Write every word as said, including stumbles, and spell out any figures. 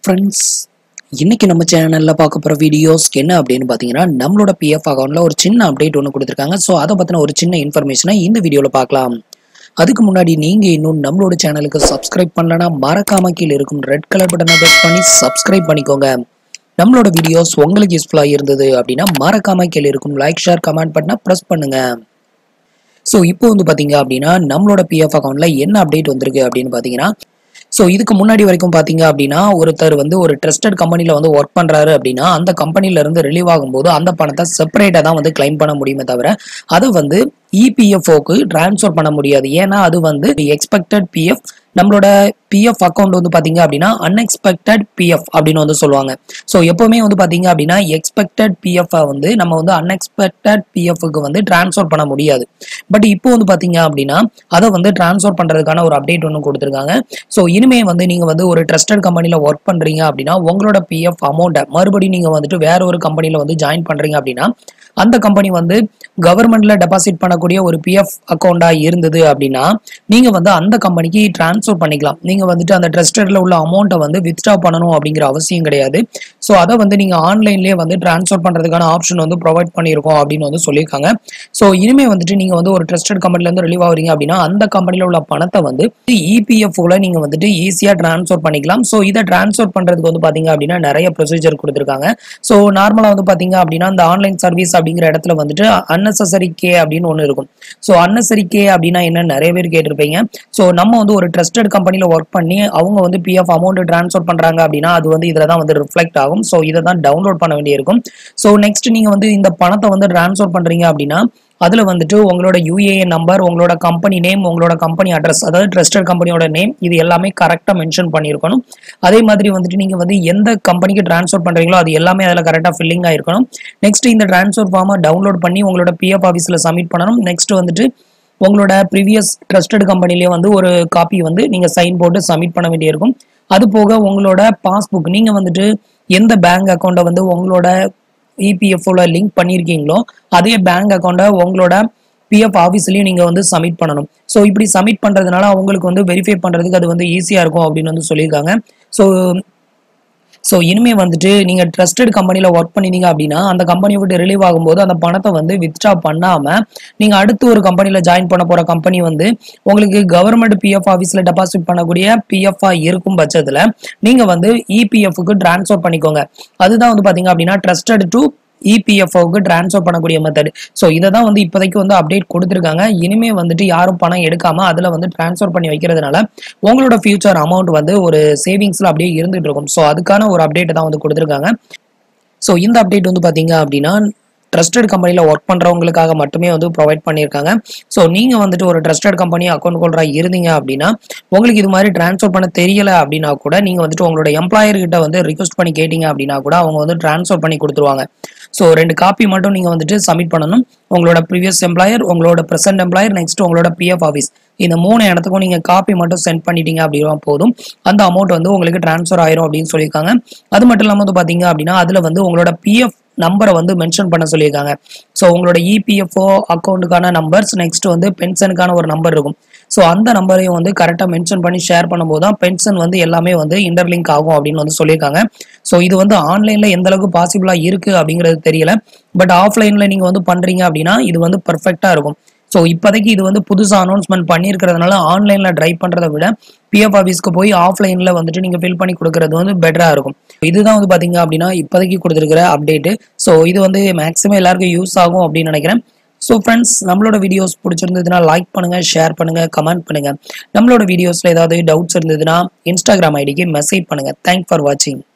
Friends, இன்னைக்கு நம்ம சேனல்ல பார்க்க போற வீடியோஸ் என்ன அப்படினு பாத்தீங்கன்னா நம்மளோட P F அக்கவுண்ட்ல ஒரு சின்ன அப்டேட் ஒன்னு கொடுத்திருக்காங்க. சோ அத பத்தின ஒரு சின்ன இன்ஃபர்மேஷனை இந்த வீடியோல பார்க்கலாம். அதுக்கு முன்னாடி நீங்க இன்னும் நம்மளோட சேனலுக்கு Subscribe பண்ணலனா மறக்காம கீழ இருக்கும் ரெட் கலர் பட்டனை பிரஸ் பண்ணி Subscribe பண்ணிக்கோங்க. நம்மளோட வீடியோஸ் உங்களுக்கு யூஸ்ஃபுல்லா இருந்தது அப்படினா மறக்காம கீழ இருக்கும் லைக் ஷேர் கமெண்ட் பட்டனை பிரஸ் பண்ணுங்க. சோ இப்போ வந்து பாத்தீங்க அப்படினா நம்மளோட P F அக்கவுண்ட்ல என்ன அப்டேட் வந்திருக்கு அப்படினு பாத்தீங்கன்னா சோ இதுக்கு முன்னாடி வரைக்கும் பாத்தீங்க அப்படினா ஒருத்தர் வந்து ஒரு ட்ரஸ்டட் கம்பெனில வந்து வர்க் பண்றாரு அப்படினா அந்த கம்பெனில இருந்து ரிலீவ் ஆகும்போது அந்த பணத்தை செப்பரேட்டா தான் வந்து கிளைம் பண்ண முடியுமே தவிர அது வந்து E P F O க்கு ட்ரான்ஸ்ஃபர் பண்ண முடியாது. ஏன்னா அது வந்து எக்ஸ்பெக்டட் P F நம்மளோட P F அக்கவுண்ட் வந்து பாத்தீங்க அப்படினா அன்எக்ஸ்பெக்டட் P F அப்படின்னு வந்து சொல்லுவாங்க. சோ எப்பவுமே வந்து பாத்தீங்க அப்படினா எக்ஸ்பெக்டட் P F வந்து நம்ம வந்து அன்எக்ஸ்பெக்டட் P F க்கு வந்து ட்ரான்ஸ்ஃபர் பண்ண முடியாது. பட் இப்போ வந்து பாத்தீங்க அப்படினா அதை வந்து ட்ரான்ஸ்ஃபர் பண்றதுக்கான ஒரு அப்டேட் ஒன்னு கொடுத்திருக்காங்க. சோ இனிமே வந்து நீங்க வந்து ஒரு ட்ரஸ்டட் கம்பெனில வர்க் பண்றீங்க அப்படினா உங்களோட P F அமௌண்ட்டை மறுபடியும் நீங்க வந்துட்டு வேற ஒரு கம்பெனில வந்து ஜாயின் பண்றீங்க அப்படினா அந்த கம்பெனி வந்து கவர்மெண்ட்ல டெபாசிட் பண்ணக்கூடிய ஒரு P F அக்கவுண்டா இருந்தது அப்படின்னா நீங்க வந்து அந்த கம்பெனிக்கு டிரான்ஸ்ஃபர் பண்ணிக்கலாம். நீங்க வந்துட்டு அந்த ட்ரஸ்டட்ல உள்ள அமௌண்ட்டை வந்து வித்ட்ரா பண்ணணும் அப்படிங்கிற அவசியம் கிடையாது. ஸோ அதை வந்து நீங்க ஆன்லைன்லேயே வந்து டிரான்ஸ்ஃபர் பண்றதுக்கான ஆப்ஷன் வந்து ப்ரொவைட் பண்ணியிருக்கோம் அப்படின்னு வந்து சொல்லியிருக்காங்க. ஸோ இனிமே வந்துட்டு நீங்க வந்து ஒரு ட்ரஸ்டட் கம்பெனில இருந்து ரிலீவ் ஆகுறீங்க அப்படின்னா அந்த கம்பெனில உள்ள பணத்தை வந்து E P F ல நீங்க வந்துட்டு ஈஸியா டிரான்ஸ்ஃபர் பண்ணிக்கலாம். ஸோ இதை டிரான்ஸ்ஃபர் பண்றதுக்கு வந்து பாத்தீங்க அப்படின்னா நிறைய ப்ரொசீஜர் கொடுத்திருக்காங்க. ஸோ நார்மலா வந்து பாத்தீங்க அப்படின்னா இந்த ஆன்லைன் சர்வீஸ் அப்படிங்கிற இடத்துல வந்துட்டு unnecessary கே அப்படின்னு ஒன்று இருக்கும். ஸோ unnecessary கே அப்படின்னா என்ன நிறைய பேர் கேட்டிருப்பீங்க. ஸோ நம்ம வந்து ஒரு ட்ரஸ்டட் கம்பெனில ஒர்க் பண்ணி அவங்க வந்து P F அமௌண்ட் டிரான்ஸ்ஃபர் பண்றாங்க அப்படின்னா அது வந்து இதுல தான் வந்து ரிஃப்ளெக்ட் ஆகும். ஸோ இதை தான் டவுன்லோட் பண்ண வேண்டியிருக்கும். ஸோ நெக்ஸ்ட் நீங்க வந்து இந்த பணத்தை வந்து டிரான்ஸ்ஃபர் பண்றீங்க அப்படின்னா அதுல வந்துட்டு உங்களோட U A N நம்பர், உங்களோட கம்பெனி நேம், உங்களோட கம்பெனி அட்ரஸ், அதாவது ட்ரஸ்டட் கம்பெனியோட நேம் இது எல்லாமே கரெக்டா மென்ஷன் பண்ணியிருக்கணும். அதே மாதிரி வந்துட்டு நீங்க வந்து எந்த கம்பெனிக்கு டிரான்ஸ்ஃபர் பண்றீங்களோ அது எல்லாமே அதுல கரெக்டா ஃபில்லிங் ஆயிருக்கணும். நெக்ஸ்ட் இந்த டிரான்ஸ்ஃபர் ஃபார்மை டவுன்லோட் பண்ணி உங்களோட P F ஆஃபீஸ்ல சப்மிட் பண்ணணும். நெக்ஸ்ட் வந்துட்டு உங்களோட ப்ரீவியஸ் ட்ரஸ்டட் கம்பெனிலேயே வந்து ஒரு காப்பி வந்து நீங்க சைன் போட்டு சப்மிட் பண்ண வேண்டியிருக்கும். அது போக உங்களோட பாஸ்புக் நீங்க வந்துட்டு எந்த பேங்க் அக்கௌண்ட்டை வந்து உங்களோட E P F ல லிங்க் பண்ணியிருக்கீங்களோ அதே பேங்க் அக்கௌண்ட்டை உங்களோட P F ஆஃபீஸ்லயும் நீங்க வந்து சப்மிட் பண்ணணும். ஸோ இப்படி சப்மிட் பண்றதுனால அவங்களுக்கு வந்து வெரிஃபை பண்றதுக்கு அது வந்து ஈஸியா இருக்கும் அப்படின்னு வந்து சொல்லியிருக்காங்க. ஸோ ஸோ இனிமே வந்துட்டு நீங்க ட்ரஸ்டட் கம்பெனில ஒர்க் பண்ணினீங்க அப்படின்னா அந்த கம்பெனியை விட்டு ரிலீவ் ஆகும்போது அந்த பணத்தை வந்து வித்ட்ரா பண்ணாம நீங்க அடுத்து ஒரு கம்பெனில ஜாயின் பண்ண போற கம்பெனி வந்து உங்களுக்கு கவர்மெண்ட் P F ஆஃபீஸ்ல டெபாசிட் பண்ணக்கூடிய P F ஆ இருக்கும் பட்சத்துல நீங்க வந்து E P F க்கு டிரான்ஸ்ஃபர் பண்ணிக்கோங்க. அதுதான் வந்து பாத்தீங்க அப்படின்னா trusted to E P F க்கு டிரான்ஸ்ஃபர் பண்ணக்கூடிய மெத்தட். ஸோ இதை தான் வந்து இப்போதைக்கு வந்து அப்டேட் கொடுத்துருக்காங்க. இனிமே வந்துட்டு யாரும் பணம் எடுக்காம அதுல வந்து டிரான்ஸ்ஃபர் பண்ணி வைக்கிறதுனால உங்களோட ஃபியூச்சர் அமௌண்ட் வந்து ஒரு சேவிங்ஸ்ல அப்படியே இருந்துட்டு இருக்கும். ஸோ அதுக்கான ஒரு அப்டேட் தான் வந்து கொடுத்துருக்காங்க. ஸோ இந்த அப்டேட் வந்து பாத்தீங்க அப்படின்னா ட்ரஸ்டட் கம்பெனில ஒர்க் பண்றவங்களுக்காக மட்டுமே வந்து ப்ரொவைட் பண்ணியிருக்காங்க. ஸோ நீங்க வந்துட்டு ஒரு ட்ரஸ்டட் கம்பெனி அக்கௌண்ட் ஹோல்டரா இருந்தீங்க அப்படின்னா உங்களுக்கு இது மாதிரி டிரான்ஸ்ஃபர் பண்ண தெரியல அப்படின்னா கூட நீங்க வந்துட்டு உங்களோட எம்ப்ளாயர் கிட்ட வந்து ரிக்வெஸ்ட் பண்ணி கேட்டீங்க அப்படின்னா கூட அவங்க வந்து டிரான்ஸ்ஃபர் பண்ணி கொடுத்துருவாங்க. ஸோ ரெண்டு காப்பி மட்டும் நீங்க வந்துட்டு சப்மிட் பண்ணணும். உங்களோட ப்ரீவியஸ் எம்ப்ளாயர், உங்களோட ப்ரெசென்ட் எம்ப்ளாயர், நெக்ஸ்ட் உங்களோட P F ஆஃபீஸ் இந்த மூணு இடத்துக்கும் நீங்க காப்பி மட்டும் சென்ட் பண்ணிட்டீங்க அப்படின்னா போதும் அந்த அமௌண்ட் வந்து உங்களுக்கு டிரான்ஸ்ஃபர் ஆயிரும் அப்படின்னு சொல்லியிருக்காங்க. அது மட்டும் இல்லாம வந்து பாத்தீங்க அப்படின்னா அதுல வந்து உங்களோட P F நம்பரை வந்து மென்ஷன் பண்ண சொல்லியிருக்காங்க. ஸோ உங்களோட E P F O அக்கௌண்ட்டுக்கான நம்பர்ஸ், நெக்ஸ்ட் வந்து பென்ஷனுக்கான ஒரு நம்பர் இருக்கும். ஸோ அந்த நம்பரையும் வந்து கரெக்டாக மென்ஷன் பண்ணி ஷேர் பண்ணும்போது தான் பென்ஷன் வந்து எல்லாமே வந்து இன்டர்லிங்க் ஆகும் அப்படின்னு வந்து சொல்லியிருக்காங்க. ஸோ இது வந்து ஆன்லைன்ல எந்த அளவுக்கு பாசிபிளா இருக்கு அப்படிங்கிறது தெரியல. பட் ஆஃப்லைன்ல நீங்க வந்து பண்றீங்க அப்படின்னா இது வந்து பெர்ஃபெக்டா இருக்கும். ஸோ இப்போதைக்கு இது வந்து புதுசாக அனௌன்ஸ்மெண்ட் பண்ணியிருக்கிறதுனால ஆன்லைன்ல ட்ரைவ் பண்றதை விட P F ஆஃபீஸ்க்கு போய் ஆஃப்லைன்ல வந்துட்டு நீங்க ஃபில் பண்ணி கொடுக்கறது வந்து பெட்டரா இருக்கும். இதுதான் வந்து பாத்தீங்க அப்படின்னா இப்போதைக்கு கொடுத்துருக்கிற அப்டேட். ஸோ இது வந்து மேக்ஸிமம் எல்லாருக்கும் யூஸ் ஆகும் அப்படின்னு நினைக்கிறேன். ஸோ ஃப்ரெண்ட்ஸ், நம்மளோட வீடியோஸ் பிடிச்சிருந்ததுன்னா லைக் பண்ணுங்க, ஷேர் பண்ணுங்க, கமெண்ட் பண்ணுங்க. நம்மளோட வீடியோஸ்ல ஏதாவது டவுட்ஸ் இருந்ததுன்னா இன்ஸ்டாகிராம் ஐடிக்கு மெசேஜ் பண்ணுங்க. தேங்க்ஸ் ஃபார் வாட்சிங்.